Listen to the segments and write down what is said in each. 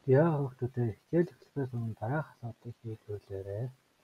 Яа хүүхдүүдээ хичээл эхлэхээс өмнө дараах асуудлыг шийдвэрлээрэй.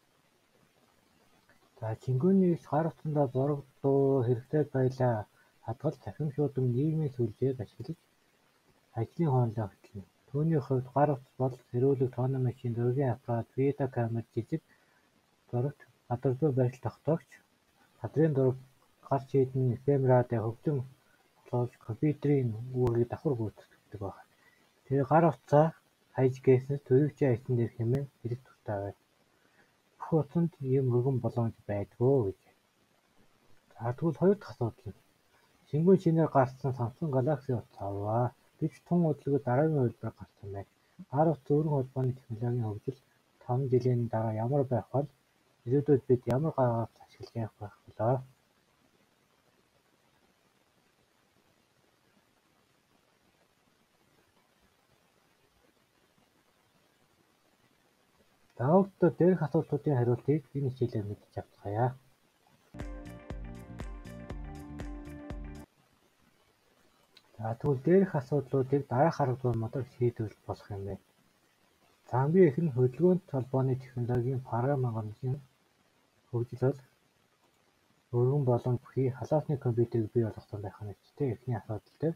За Чингүний гар утсандаа зураг, дуу, хэрэгтэй баялаа хадгалж цахим шуудан нийгмийн сүлжээг ашиглаж ажлын хонолоо хөтлөнө. Түүний хувьд гар утас бол сэрүүлэг тооны машин, зургийн аппарат, видео камер, жижиг зурагт гадаргүй байршил тогтоогч, газрын зураг, гар шийдэн, FM радио, хөгжим болгож компьютерийн үүргийг давхар гүйцэтгэдэг байна. Тэр гар утсаа хайж гээснээс төрөвчийн ажлын дээр хэмээн хэрэг туртаа байна. Бүх утсанд ийм өргөн боломж байдгүй гэж. За тэгвэл хоёр дахь асуудал нь Шингүн шинээр гарсан Samsung Galaxy утас аваа. Гэвч тун удалгүй дараагийн хувилбар гарсан байна. Гар утас өргөн холбооны технологийн хөгжил 5 жилийн дараа ямар байх бол ирээдүйд бид ямар гар утас ашиглаж явах байх болоо? Даваагтаа дээрх асуултуудын хариултыг энэ хичээлээр мэдэж авцгаая. За тэгвэл дээрх асуудлуудыг дараах арга зам модоор шийдвэрлэх болох юм байна. За хамгийн их нь хөдөлгөөнт холбооны технологийн программын хөгжил бол өргөн боломж бүхий халаасны компьютерийг бий болгосон байх нь ихтэй эхний асуудал дээр.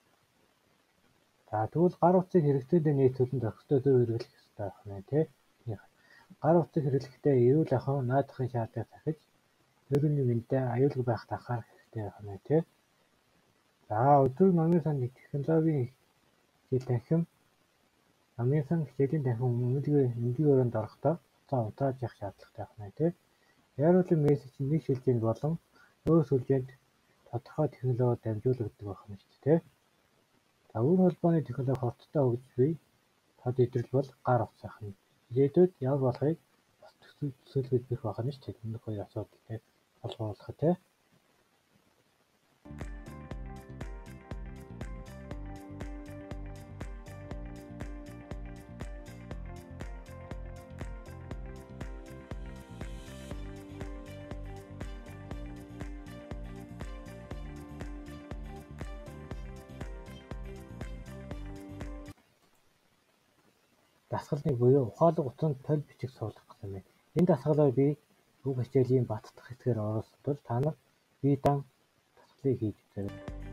За тэгвэл гар утсыг хэрэгцээндээ нийцүүлэн зохистой зөв хэрэглэх ёстой байх нь тий. Гар утсыг хэрэглэхдээ эрүүл ахуйн наадахын шаардлагыг сахиж өөрийн мэндэ аюулгүй байхад анхаарах хэрэгтэй байх нь тий. За өдөр номын сан технологийн хичээл танхим номын сан хичээлийн танхим эмнэлгийн өрөөнд орохдоо утсаа унтрааж явах шаардлагатай байх нь тий. Яаруулын мессеж нэг шилжээнд болон өөр сүлжээнд тодорхой технологиор дамжуулагддаг байх нь шүү дээ. За үүн холбооны технологи хурдтай хөгжиж буй тод идэвхтэй бол гар утас байх нь. Ирээдүйд ямар болохыг бас төсөөлөхөд бэх байх нь шүү дээ. Энэ хоёр асуудалтай холбоорлоход тий. Дасгал 1 буюу ухаалаг утсанд толь бичиг суулгах гэсэн байна. Энэ дасгалаар би үг хичээлийн бат дахь хэсгээр оруулсан тул та нар бие даан дасгалыг хийж үзээрэй.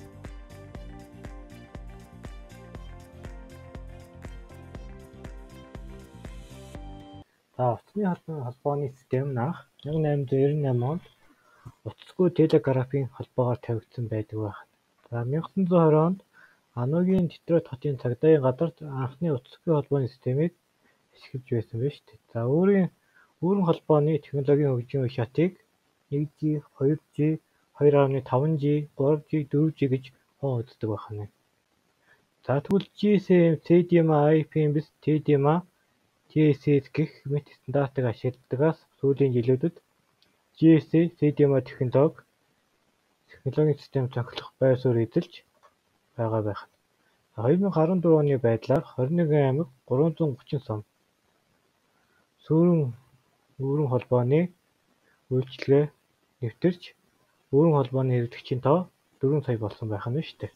За утасны холбооны систем нь анх 1898 онд утасгүй телеграфийн холбоогоор тавигдсан байдаг байна. За 1920 онд Аногийн Детройт хотын цагдаагийн газарт анхны утасгүй холбооны системийг ашиглаж байсан биз дээ. За өөрийн холбооны технологийн хөгжим үе шатыг 1G, 2G, 2.5G, 3G, 4G гэж хуваагддаг байна. За тэгвэл GSM, CDMA, IPMS, TDMA, TSS гэх мэт стандартыг ашигладагаас сүүлийн жилүүдэд GSM, CDMA технологийн систем цохилох байр суурь эзэлж байгаа байх. 2014 оны байдлаар 21 аймаг 330 сум үүрэн холбооны үйлчилгээ нэвтэрч үүрэн холбооны хэрэглэгчийн тоо 4 сая болсон байх нь шүү дээ.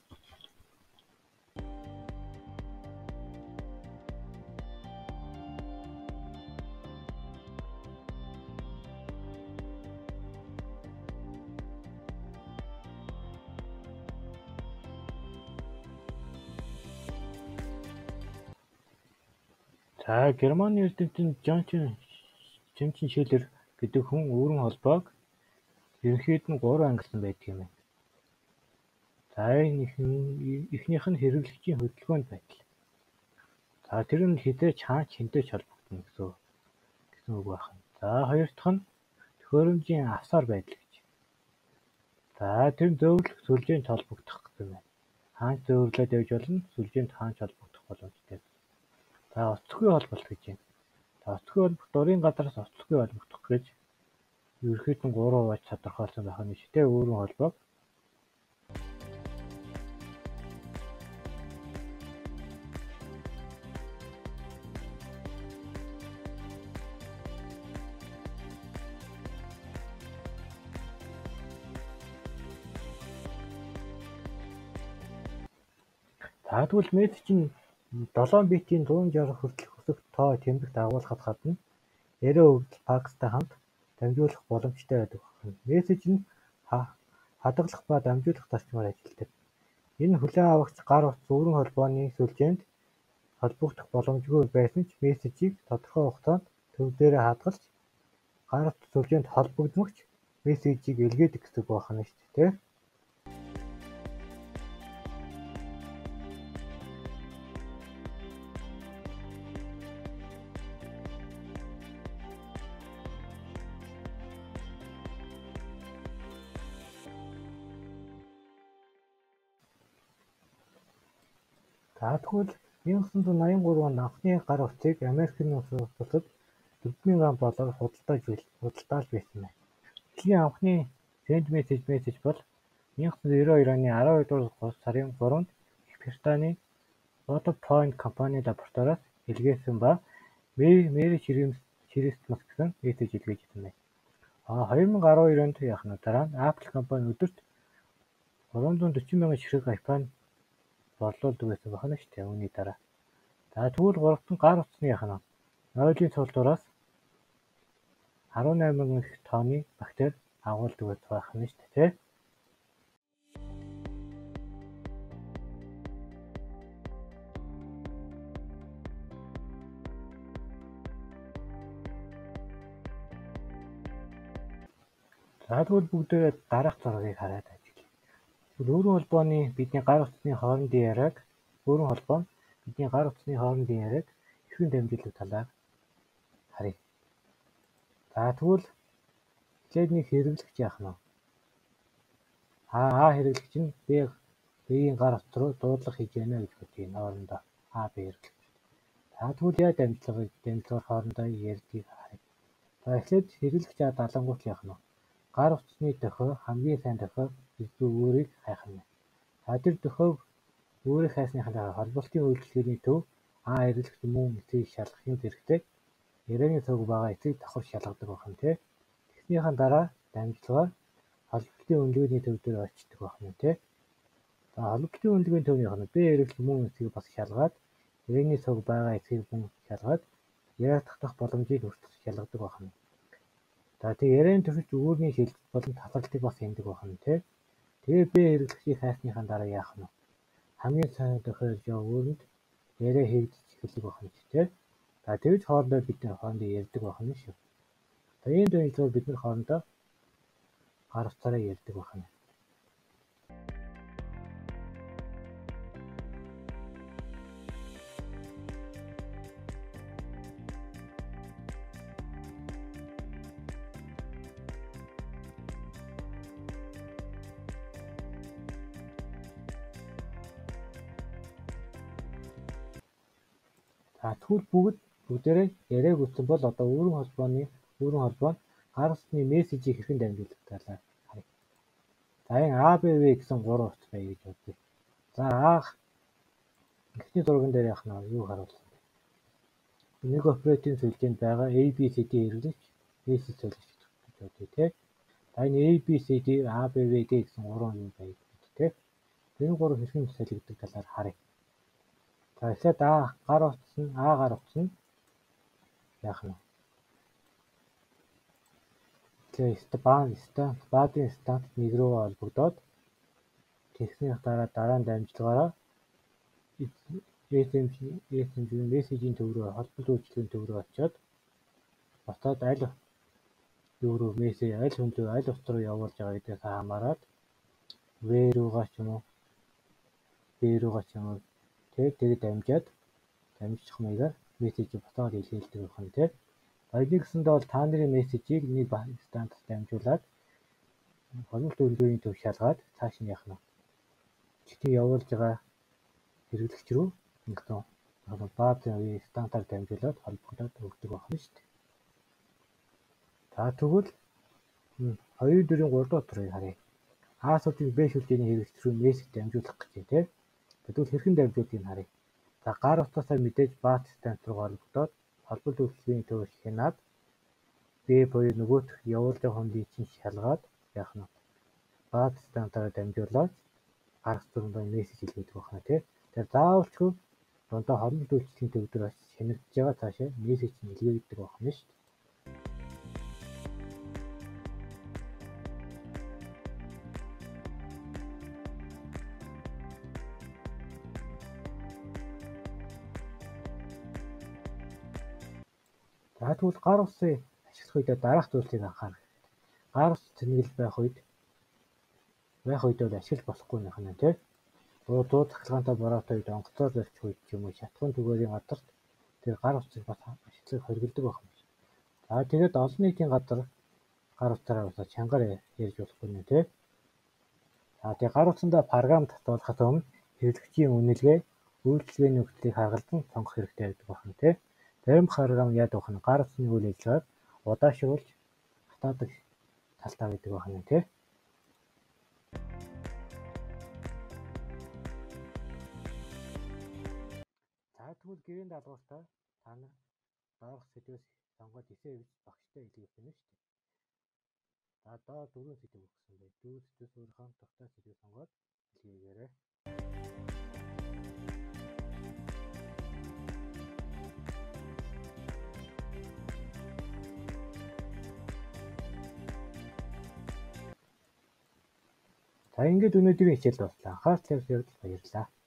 За Германы эрдэмтэн Жончин Шиллер гэдэг хүн үүрэн холбоог ерөнхийд нь 3 ангилсан байдаг юм байна. За эхнийх нь хэрэглэгчийн хөдөлгөөнд байдал. За тэр нь хизээч хаач хинтээч холбогдно гэсэн үг байна. За хоёр дахь нь төхөөрөмжийн авсаар байдал гэж. За тэр нь зөвлөх сүлжээнд холбогдох гэсэн байна. Хаанч зөвлөлөд явж болно, сүлжээнд хаанч холбогдох боломжтой. За утасгүй холболт гэж байна. За утасгүй холболт дурын газраас утасгүй холбогдох гэж ерөнхийд нь 3 хувааж тодорхойлсон байх нь шүү дээ. Өөрийн холбоог. За тэгвэл мессеж нь 7 битийн 160 хүртэлх өсөх тоо тэмдэгт агуулгахад гадна яриа өгдөл факстай хамт дамжуулах боломжтой байдаг байна. Мессеж нь хадгалах ба дамжуулах зарчмаар ажилладаг. Энэ хүлээн авагч гар утас өргөн холбооны сүлжээнд холбогдох боломжгүй байсан ч мессежийг тодорхой хугацаанд төв дээрээ хадгалж гар утас сүлжээнд холбогдмогч мессежийг илгээдэг гэсэн үг байна шүү дээ. За тэгвэл 1983 онд анхны гар утсыг Америкийн улсад 4,000 доллараар худалдааж байсан байна. Дэлхийн анхны Send Message бол 1992 оны 12 дугаар сарын 3-нд Их Британий Vodafone компани лабораториас илгээсэн ба Merry Christmas гэсэн мессеж илгээж байсан байна. 2012 онд дараа нь Apple компани өдөрт 340 мянган ширхэг iPhone борлуулдаг байсан байна шүү дээ. Үүний дараа. За тэгвэл 3 гар утасны нойлын цуглуураас 18 мянган их тонны бактери агуулдаг байна шүү дээ. За тэгвэл бүгдээ дараах зургийг хараад ажиллая. Өөрийн холбооны бидний гар утасны хоорондын яриаг эрхэм дамжуулах талаар харъя. За тэгвэл эхлээд нэг хэрэглэгч яах нь вэ? А хэрэглэгч нь B-ийн гар утас руу дуудлага хийж байна гэж бодъё хоорондоо. А, B хэрэглэгч. За тэгвэл яаж дамжлагаар хоорондоо ярьдгийг харъя. За эхлээд хэрэглэгч А далангуут яах нь вэ? Гар утасны дохио хамгийн сайн дохио илүү өөрийг хайх нь. За тэр дохиог өөрийг хайсныхаа холболтын үйлчилгээний төв А хэрэглэгч мөн эцгийг шалгахын зэрэгтэй ярианы цог байгаа эцгийг давхар шалгадаг байна тий. Тэгснийхэн дараа дамжлагаар холболтын үнэлгээний төв дээр очдог байна тий. За холболтын үнэлгээний төвийн Б хэрэглэгч мөн эцгийг бас шалгаад ярианы цог байгаа эцгийг мөн шалгаад яриа татах боломжийг хүртэл шалгадаг байна. За тэгээ ярианы төвч өөрийн шилжилт болон тасралтыг бас хяндаг байна тий. Тэгээ Б хэрэглэгчийг хайсныхаа дараа яах нь вэ? Хамгийн сайн тохиолж өөрөнд яриа хийгдэж эхэлдэг байна тий. За тэгж хоорондоо бид ярьдаг байна шүү. За ийм дамжлагаар бид хоорондоо гар утсаараа ярьдаг байна. За тэгвэл бүгдээрээ яриаг үтсэн бол одоо өөрийн холбоонд гар утасны мессежийг хэрхэн дамжуулах талаар харъя. За энэ ABV гэсэн 3 утас бай гэж бодъё. За эхний зурган дээр юу харуулсан бэ? Нэг оперативын сүлжээнд байгаа ABCD хэрэглэгч мессеж солигч гэж бодъё тий. За энэ ABCD, ABVD гэсэн 3 юм бай гэж тий. Энэ 3 хэрхэн солигддог талаар харъя. За эхлээд А гар утас нь яах нь вэ? Тэгээ баадын станц нэг рүү холбогдоод тэгснийх дараа нь дамжлагаараа мессежийн төв рүү холболт үйлчилгээний төв рүү очиод ботоод аль утас руу явуулж байгаа гэдгээс хамаарат В руугаа ч юм уу Б руугаа ч юм уу тэгээд дамжчих маягаар мессежийг ботоод илгээдэг байна тий. Нэгсэндээ бол та нарын мессежийг нэг станцад дамжуулаад холболт үйлчилгээний төв шалгаад цааш нь яах нь вэ? Чиглэл явуулж байгаа хэрэглэгч рүү баазын стандартаар дамжуулаад холбогдоод өгдөг байна шүү дээ. За тэгвэл 2, 4, 3 дахь утсыг харъя. А сүлжээг Б сүлжээний хэрэглэгч рүү мессеж дамжуулах гэж байна тий. Тэгвэл хэрхэн дамжуулдгийг харъя. За гар утасаа мэдээж бааз станц руу холбогдоод холболт үйлчилгээний төв хянаад Б буюу нөгөөх явуулж байгаа хүнийг чинь шалгаад яах нь вэ? Бааз станцаараа дамжуулаад гар утас руу мессеж илгээдэг байна тий. Тэгэхээр заавалчгүй дундаа хорон үйлчлэгийн төвдөр бас хянагдж байгаа цаашаа мессеж нь илгээгддэг байх нь шүү дээ. За тэгвэл гар усыг ашиглах үедээ дараах зүйлсийг анхаарах хэрэгтэй. Гар ус цэнэглэл байх үед бол ашиглаж болохгүй нөх нь тий. Дуу цахилгаантай бороотой үед онгоцоор зарчих үед ч юм уу шатхуун түгээрийн газарт тэр гар усыг бас ашиглах хоригддог байх юм. За тэгээд олон нийтийн газар гар утсаараа бас чангаар ярьж болохгүй нэ тий. За тэгээд гар утсандаа програм татуулахад өмнө хэрэглэгчийн үнэлгээ, үйлчилгээний нөхцөлийг харгалзан сонгох хэрэгтэй байдаг байна тий. Зарим програм яадаг вэ? Гар утсны үйл ажиллагааг удаашруулж хатаадаг талтай байдаг байна тий. За тэгвэл гэрийн даалгавартаа та нар доорх сэдвээс сонгоод эсээ хийж багштай илгээх юм шүү дээ. За доор 4 сэдв өгсөн бай. 4 сэдвээс өөрийнхөө дуртай сэдвийг сонгоод илгээгээрэй. За ингээд өнөөдрийн хичээл дуслаа. Анхаарал тавьсан явдал баярлалаа.